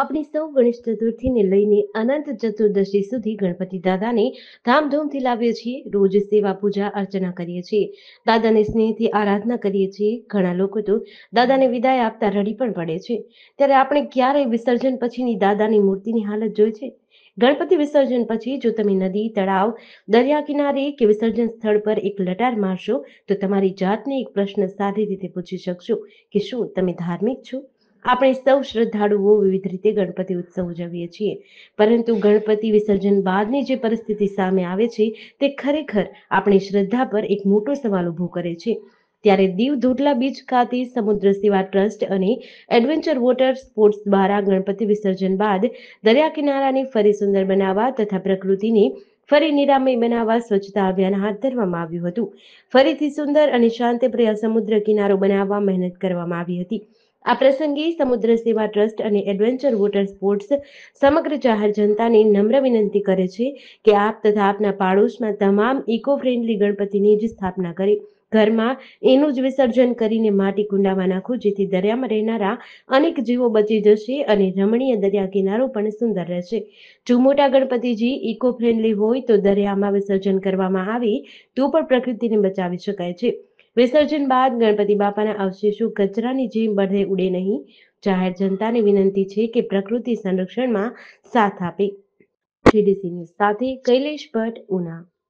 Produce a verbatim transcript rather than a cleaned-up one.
આપણી સૌ ગણેશ ચતુર્થીને લઈને અનંત ચતુર્દશી સુધી ગણપતિ દાદાને ધામધૂમથી લાવીએ છીએ. રોજ સેવા પૂજા અર્ચના કરીએ છીએ, દાદાને સ્નેહથી આરાધના કરીએ છીએ. ઘણા લોકો તો દાદાને વિદાય આપતા રડી પણ પડે છે. ત્યારે આપણે ક્યારેય વિસર્જન પછીની દાદાની મૂર્તિની હાલત જોઈ છે? ગણપતિ વિસર્જન પછી જો તમે નદી, તળાવ, દરિયા કિનારે કે વિસર્જન સ્થળ પર એક લટાર મારશો તો તમારી જાતને એક પ્રશ્ન સારી રીતે પૂછી શકશો કે શું તમે ધાર્મિક છો? આપણે સૌ શ્રદ્ધાળુઓ વિવિધ રીતે ગણપતિ ઉત્સવ ઉજવીએ છીએ, પરંતુ ગણપતિ વિસર્જન બાદની જે પરિસ્થિતિ સામે આવે છે તે ખરેખર આપણી શ્રદ્ધા પર એક મોટો સવાલ ઊભો કરે છે. ત્યારે દીવ ધોટલા બીચ ખાતે સમુદ્ર સેવા ટ્રસ્ટ અને એડવેન્ચર વોટર સ્પોર્ટ્સ દ્વારા ગણપતિ વિસર્જન બાદ દરિયા કિનારાને ફરી સુંદર બનાવવા તથા પ્રકૃતિને ફરી નિરામય બનાવવા સ્વચ્છતા અભિયાન હાથ ધરવામાં આવ્યું હતું. ફરીથી સુંદર અને શાંતિપ્રિય સમુદ્ર કિનારો બનાવવા મહેનત કરવામાં આવી હતી. આ પ્રસંગે સમુદ્ર સેવા ટ્રસ્ટ અને એડવેન્ચર વોટર સ્પોર્ટ્સ સમગ્ર જાહેર જનતાને નમ્ર વિનંતી કરે છે કે આપ તથા આપના પાડોશમાં તમામ ઇકો ફ્રેન્ડલી ગણપતિની જ સ્થાપના કરે. ઘરમાં એનું જ વિસર્જન કરીને માટી કુંડામાં નાખો, જેથી દરિયામાં રહેનારા અનેક જીવો બચી જશે અને રમણીય દરિયા કિનારો પણ સુંદર રહેશે. જો મોટા ગણપતિજી ઇકો ફ્રેન્ડલી હોય તો દરિયામાં વિસર્જન કરવામાં આવે તો પણ પ્રકૃતિને બચાવી શકાય છે. વિસર્જન બાદ ગણપતિ બાપાના અવશેષો કચરાની જેમ બધે ઉડે નહીં. જાહેર જનતાને વિનંતી છે કે પ્રકૃતિ સંરક્ષણમાં સાથ આપે. જીડીસી ન્યૂઝ સાથે કૈલેશ ભટ્ટ, ઉના.